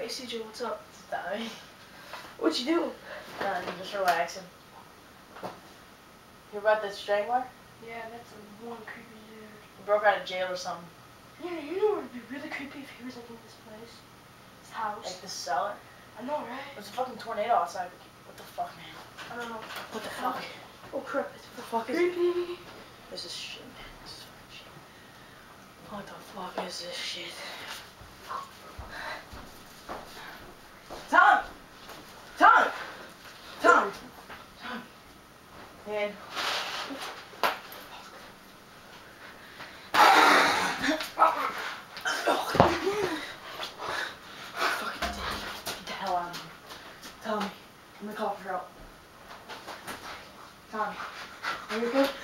Hey CJ, what's up? Sorry. What you doing? I'm just relaxing. Hear about that strangler? Yeah, that's a one creepy dude. He broke out of jail or something. Yeah, you know what would be really creepy if he was like in this place? This house. Like the cellar? I know, right? There's a fucking tornado outside. What the fuck, man? I don't know. What the fuck? Oh crap, it's What the fuck is creepy. This is shit, man. This is fucking shit. What the fuck is this shit? Tom! Tom! Tom! Tom! Man. Fucking get the hell out of here. Tommy, I'm gonna call for help. Tommy, are you okay?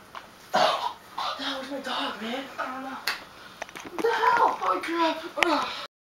Where's my dog, man? I don't know. What the hell? Oh crap.